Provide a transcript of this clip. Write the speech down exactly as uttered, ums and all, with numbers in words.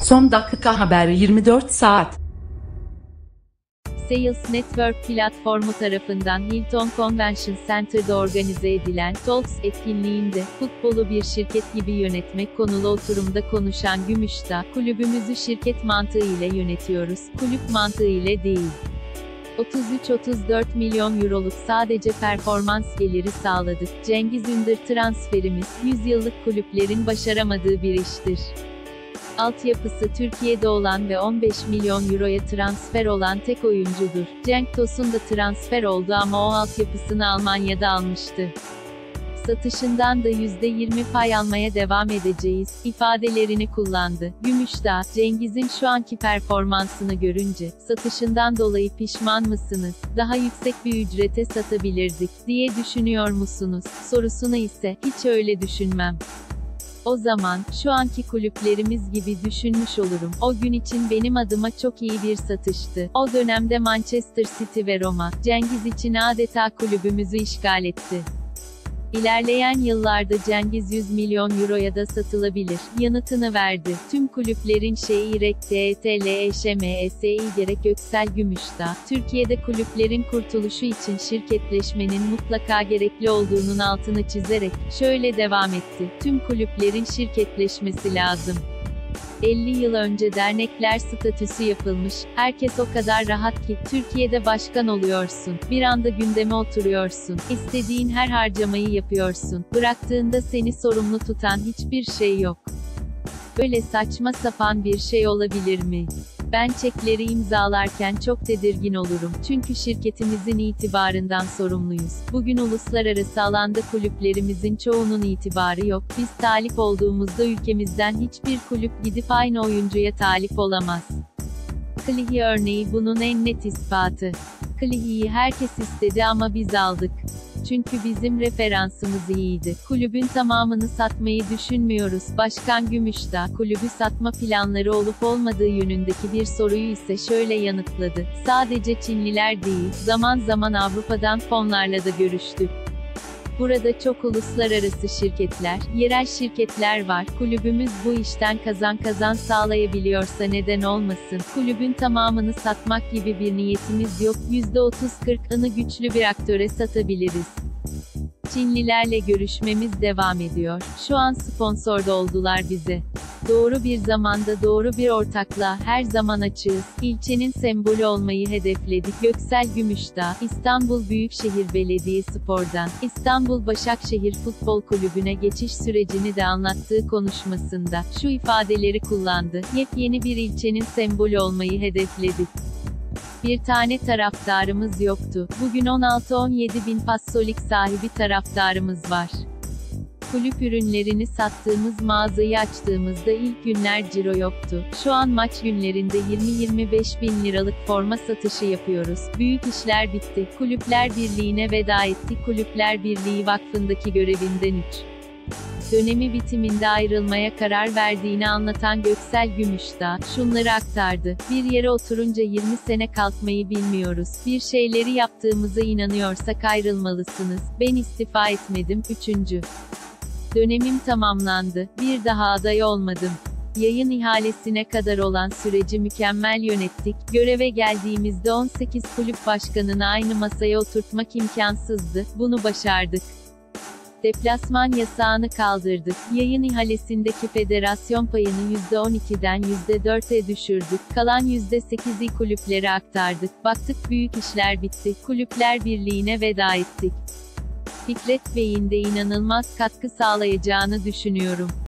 Son dakika haberi yirmi dört saat. Sales Network platformu tarafından Hilton Convention Center'da organize edilen Talks etkinliğinde futbolu bir şirket gibi yönetmek konulu oturumda konuşan Gümüşdağ, kulübümüzü şirket mantığı ile yönetiyoruz, kulüp mantığı ile değil. otuz üç otuz dört milyon euroluk sadece performans geliri sağladık. Cengiz Ünder transferimiz, yüz yıllık kulüplerin başaramadığı bir iştir. Altyapısı Türkiye'de olan ve on beş milyon euroya transfer olan tek oyuncudur. Cenk Tosun da transfer oldu ama o altyapısını Almanya'da almıştı. Satışından da yüzde yirmi pay almaya devam edeceğiz, ifadelerini kullandı. Gümüşdağ, Cengiz'in şu anki performansını görünce, satışından dolayı pişman mısınız, daha yüksek bir ücrete satabilirdik, diye düşünüyor musunuz, sorusuna ise, hiç öyle düşünmem. O zaman, şu anki kulüplerimiz gibi düşünmüş olurum. O gün için benim adıma çok iyi bir satıştı. O dönemde Manchester City ve Roma, Cengiz için adeta kulübümüzü işgal etti. İlerleyen yıllarda Cengiz yüz milyon euroya da satılabilir, yanıtını verdi. Tüm kulüplerin şeyi R T T L E Ş M E S İ gerek Göksel Gümüşdağ, Türkiye'de kulüplerin kurtuluşu için şirketleşmenin mutlaka gerekli olduğunun altını çizerek, şöyle devam etti, tüm kulüplerin şirketleşmesi lazım. elli yıl önce dernekler statüsü yapılmış, herkes o kadar rahat ki, Türkiye'de başkan oluyorsun, bir anda gündeme oturuyorsun, istediğin her harcamayı yapıyorsun, bıraktığında seni sorumlu tutan hiçbir şey yok. Böyle saçma sapan bir şey olabilir mi? Ben çekleri imzalarken çok tedirgin olurum, çünkü şirketimizin itibarından sorumluyuz. Bugün uluslararası alanda kulüplerimizin çoğunun itibarı yok, biz talip olduğumuzda ülkemizden hiçbir kulüp gidip aynı oyuncuya talip olamaz. Clichy örneği bunun en net ispatı. Clichy'yi herkes istedi ama biz aldık. Çünkü bizim referansımız iyiydi. Kulübün tamamını satmayı düşünmüyoruz. Başkan Gümüşdağ, kulübü satma planları olup olmadığı yönündeki bir soruyu ise şöyle yanıtladı. Sadece Çinliler değil, zaman zaman Avrupa'dan fonlarla da görüştük. Burada çok uluslararası şirketler, yerel şirketler var. Kulübümüz bu işten kazan kazan sağlayabiliyorsa neden olmasın? Kulübün tamamını satmak gibi bir niyetimiz yok. yüzde otuz kırkını güçlü bir aktöre satabiliriz. Çinlilerle görüşmemiz devam ediyor. Şu an sponsor da oldular bize. Doğru bir zamanda doğru bir ortaklığa her zaman açığız. İlçenin sembolü olmayı hedefledik. Göksel Gümüşdağ, İstanbul Büyükşehir Belediyespor'dan, İstanbul Başakşehir Futbol Kulübü'ne geçiş sürecini de anlattığı konuşmasında, şu ifadeleri kullandı. Yepyeni bir ilçenin sembolü olmayı hedefledik. Bir tane taraftarımız yoktu. Bugün on altı on yedi bin pasolik sahibi taraftarımız var. Kulüp ürünlerini sattığımız mağazayı açtığımızda ilk günler ciro yoktu. Şu an maç günlerinde yirmi yirmi beş bin liralık forma satışı yapıyoruz. Büyük işler bitti. Kulüpler Birliği'ne veda etti. Kulüpler Birliği Vakfı'ndaki görevinden üç dönemi bitiminde ayrılmaya karar verdiğini anlatan Göksel Gümüşdağ, şunları aktardı. Bir yere oturunca yirmi sene kalkmayı bilmiyoruz. Bir şeyleri yaptığımıza inanıyorsak ayrılmalısınız. Ben istifa etmedim. Üçüncü dönemim tamamlandı. Bir daha aday olmadım. Yayın ihalesine kadar olan süreci mükemmel yönettik. Göreve geldiğimizde on sekiz kulüp başkanını aynı masaya oturtmak imkansızdı. Bunu başardık. Deplasman yasağını kaldırdık. Yayın ihalesindeki federasyon payını yüzde on ikiden yüzde dört'e düşürdük. Kalan yüzde sekizi kulüplere aktardık. Baktık büyük işler bitti. Kulüpler Birliği'ne veda ettik. Fikret Bey'in de inanılmaz katkı sağlayacağını düşünüyorum.